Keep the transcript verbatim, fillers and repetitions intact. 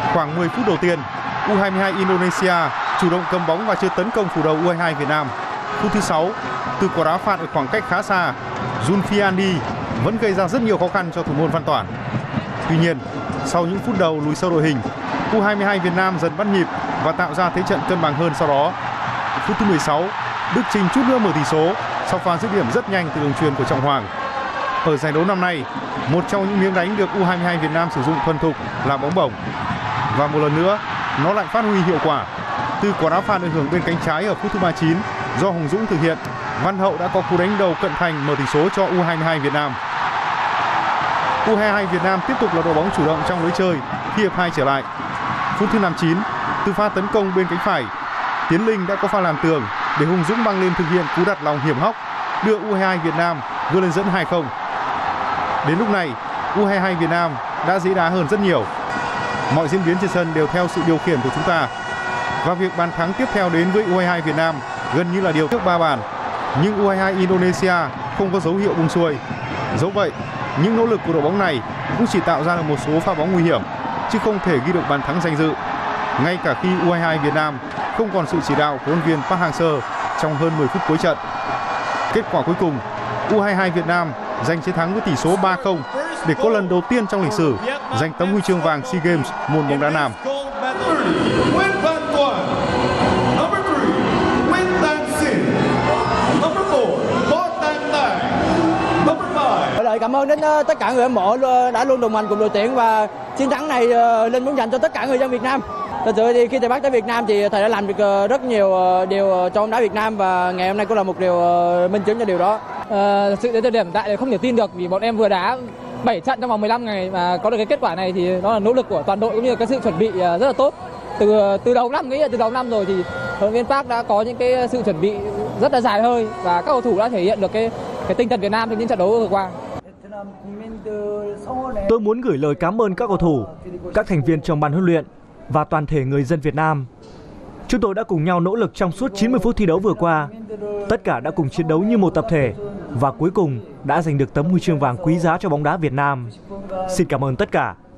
Khoảng mười phút đầu tiên, u hai mươi hai Indonesia chủ động cầm bóng và chơi tấn công phủ đầu u hai mươi hai Việt Nam. Phút thứ sáu, từ quả đá phạt ở khoảng cách khá xa, Zulfiandi vẫn gây ra rất nhiều khó khăn cho thủ môn Văn Toản. Tuy nhiên, sau những phút đầu lùi sâu đội hình, u hai mươi hai Việt Nam dần bắt nhịp và tạo ra thế trận cân bằng hơn sau đó. Phút thứ mười sáu, Đức Chinh chút nữa mở tỷ số sau pha dứt điểm rất nhanh từ đường chuyền của Trọng Hoàng. Ở giải đấu năm nay, một trong những miếng đánh được u hai mươi hai Việt Nam sử dụng thuần thục là bóng bổng. Và một lần nữa, nó lại phát huy hiệu quả. Từ quả đá phạt ảnh hưởng bên cánh trái ở phút thứ ba mươi chín do Hồng Dũng thực hiện, Văn Hậu đã có cú đánh đầu cận thành mở tỷ số cho u hai mươi hai Việt Nam. u hai mươi hai Việt Nam tiếp tục là đội bóng chủ động trong lưới chơi khi hiệp hai trở lại. Phút thứ năm mươi chín, từ pha tấn công bên cánh phải, Tiến Linh đã có pha làm tường để Hùng Dũng băng lên thực hiện cú đặt lòng hiểm hóc đưa u hai mươi hai Việt Nam vươn lên dẫn hai không. Đến lúc này, u hai mươi hai Việt Nam đã dễ đá hơn rất nhiều. Mọi diễn biến trên sân đều theo sự điều khiển của chúng ta. Và việc bàn thắng tiếp theo đến với u hai mươi hai Việt Nam gần như là điều trước ba bàn. Nhưng u hai mươi hai Indonesia không có dấu hiệu buông xuôi. Dẫu vậy, những nỗ lực của đội bóng này cũng chỉ tạo ra được một số pha bóng nguy hiểm, chứ không thể ghi được bàn thắng danh dự. Ngay cả khi u hai mươi hai Việt Nam không còn sự chỉ đạo của huấn luyện viên Park Hang-seo trong hơn mười phút cuối trận. Kết quả cuối cùng, u hai mươi hai Việt Nam giành chiến thắng với tỷ số ba không để có lần đầu tiên trong lịch sử giành tấm huy chương vàng SEA Games môn bóng đá nam. Lời cảm ơn đến tất cả người hâm mộ đã luôn đồng hành cùng đội tuyển, và chiến thắng này Linh muốn dành cho tất cả người dân Việt Nam. Thật sự thì khi thầy Park tới Việt Nam thì thầy đã làm được rất nhiều điều cho bóng đá Việt Nam, và ngày hôm nay cũng là một điều minh chứng cho điều đó. À, sự đến thời điểm tại không thể tin được, vì bọn em vừa đá bảy trận trong vòng mười lăm ngày mà có được cái kết quả này thì đó là nỗ lực của toàn đội cũng như cái sự chuẩn bị rất là tốt. Từ từ đầu năm, nghĩ là từ đầu năm rồi thì huấn luyện viên Park đã có những cái sự chuẩn bị rất là dài hơi, và các cầu thủ đã thể hiện được cái cái tinh thần Việt Nam trong những trận đấu vừa qua. Tôi muốn gửi lời cảm ơn các cầu thủ, các thành viên trong ban huấn luyện và toàn thể người dân Việt Nam. Chúng tôi đã cùng nhau nỗ lực trong suốt chín mươi phút thi đấu vừa qua. Tất cả đã cùng chiến đấu như một tập thể và cuối cùng đã giành được tấm huy chương vàng quý giá cho bóng đá Việt Nam. Xin cảm ơn tất cả.